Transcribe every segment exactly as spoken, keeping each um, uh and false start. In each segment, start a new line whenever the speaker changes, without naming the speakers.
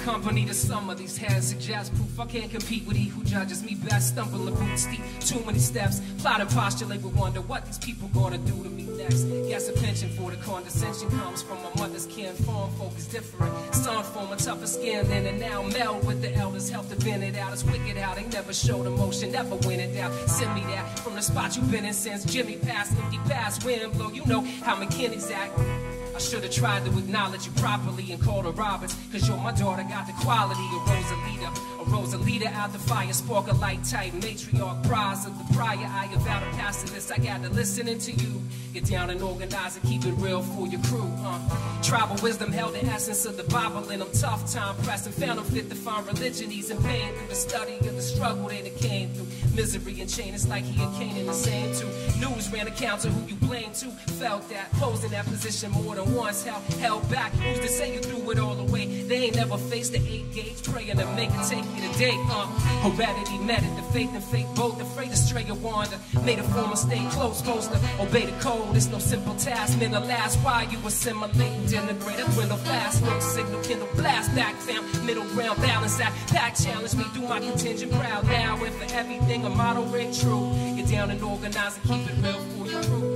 company to some of these heads suggest proof I can't compete with he who judges me best. Stumbling boots steep, too many steps. Plot and postulate with wonder what these people gonna do to me next. Guess a penchant for the condescension comes from my mother's kin. Farm folk is different. Son form a tougher skin than and now meld with the elders. Help to vent it out. It's wicked how they never showed emotion, never win it down. Send me that from the spot you've been in since Jimmy passed. Empty pass, wind blow. You know how McKinney's act. I should have tried to acknowledge you properly and called her Roberts, cause you're my daughter, got the quality of Rosalita. A Rosalita out the fire, spark a light type, matriarch prize of the prior. I avow to pass to this, I got to listening to you. Get down and organize and keep it real for your crew. Uh. Tribal wisdom held the essence of the Bible in them tough time pressing. Found them fit to find religion, ease and pain through the study of the struggle that it came through. Misery and chain, it's like he and Cain in the same two. News ran accounts to who you blame to. Felt that, posed in that position more than once. Held, held back, who's to say you threw it all away? They ain't never faced the eight gauge, praying to make it take me to date. Uh, heredity met it, the faith and faith both, afraid to stray or wander. Made a former stay close, supposed to obey the code. It's no simple task, men alas, why you assimilate and integrate a dwindle fast. No signal, kindle, blast back, fam, middle ground, balance act. Pack challenge me, do my contingent proud now. And for everything, a model ring true. Get down and organize and keep it real for your crew.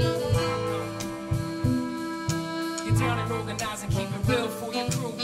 Get down and organize and keep it real for your crew.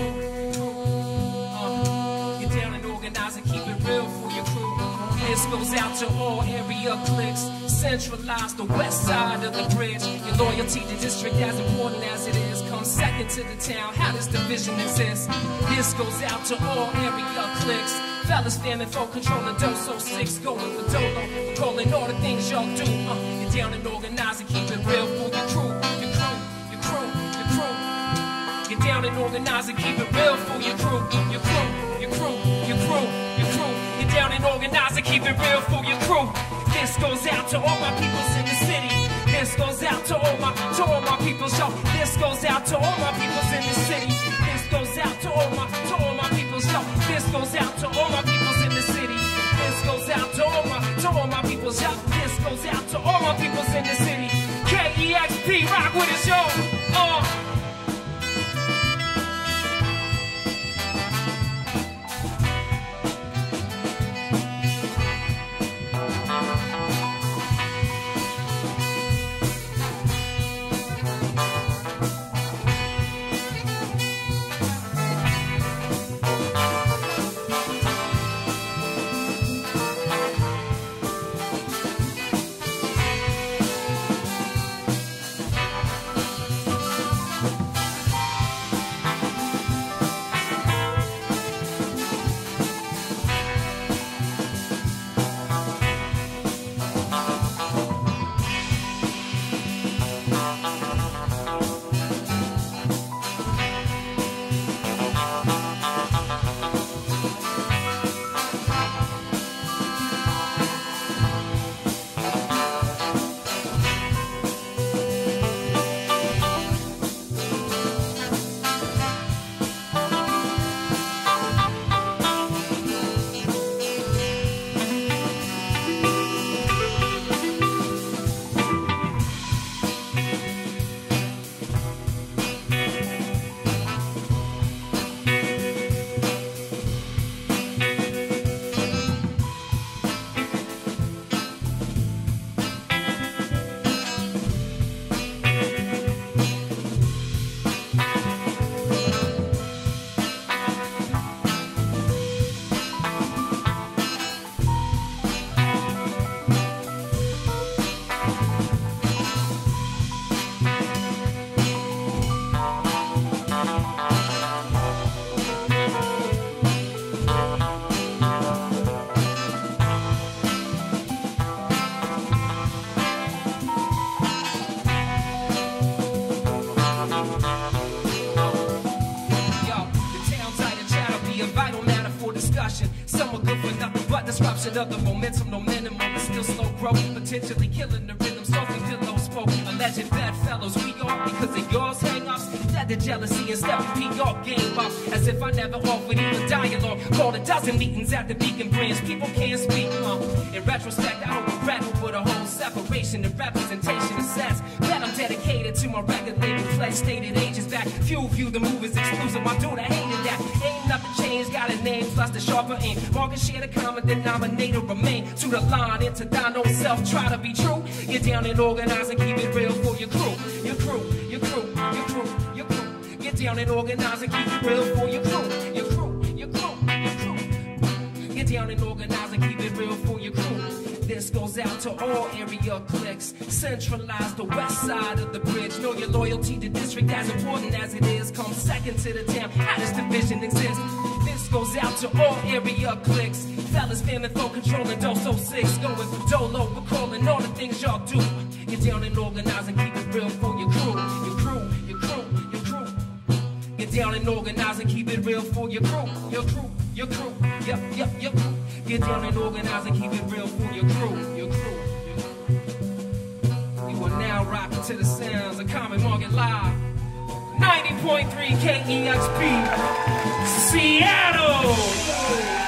Uh, get down and organize and keep it real for your crew. This goes out to all area cliques. Centralize the west side of the bridge. Your loyalty to district as important as it is. Come second to the town, how does division exist? This goes out to all area cliques. Fellas standing for control of dose oh six. Going for dolo, calling all the things y'all do. Uh, get down and organize and keep it real for your crew. Your crew, your crew, your crew. Get down and organize and keep it real for your crew. Your crew, your crew, your crew, your crew. Get down and organize and keep it real for your crew. This goes out to all my peoples in the city. This goes out to all my, to all my peoples, yo. This goes out to all my peoples in the city. This goes out to all my, to all my peoples, yo. This goes out to all my peoples in the city. This goes out to all my, to all my peoples, yo. This goes out to all my peoples in the city. K E X P, rock with us, yo. Uh. Disruption of the momentum, no minimum, but still slow growth, potentially killing the rhythm. Soaking pillows spoke, alleged bedfellows. We are because of yours hang-ups. That the jealousy and step the P R game up as if I never offered even dialogue. Called a dozen meetings at the Beacon branch. People can't speak, huh? In retrospect, I don't regret it with a whole separation and representation of sets. That I'm dedicated to my record label, pledge stated ages back. Few view the move as exclusive. My dude, I hated that. Ain't nothing changed, got a name plus the sharper aim. Market share the common denominator remain. To the line, into thine own self, try to be true. Get down and organize and keep it real for your crew. Your crew, your crew, your crew, your crew. Get down and organize and keep it real for your crew. Your crew, your crew, your crew. Get down and organize and keep it real for your crew. This goes out to all area cliques. Centralize the west side of the bridge. Know your loyalty to district as important as it is. Come second to the town. How does division exist? This goes out to all area cliques. Fellas, feeling full control and dose oh six. Going dolo, recalling all the things y'all do. Get down and organize and keep it real for your crew. Your crew, your crew, your crew. Get down and organize and keep it real for your crew. Your crew, your crew, yep, yep, yep. Get down and organize and keep it real for your crew. Your crew, your crew. You are now rocking to the sounds of Common Market Live. ninety point three K E X P, Seattle.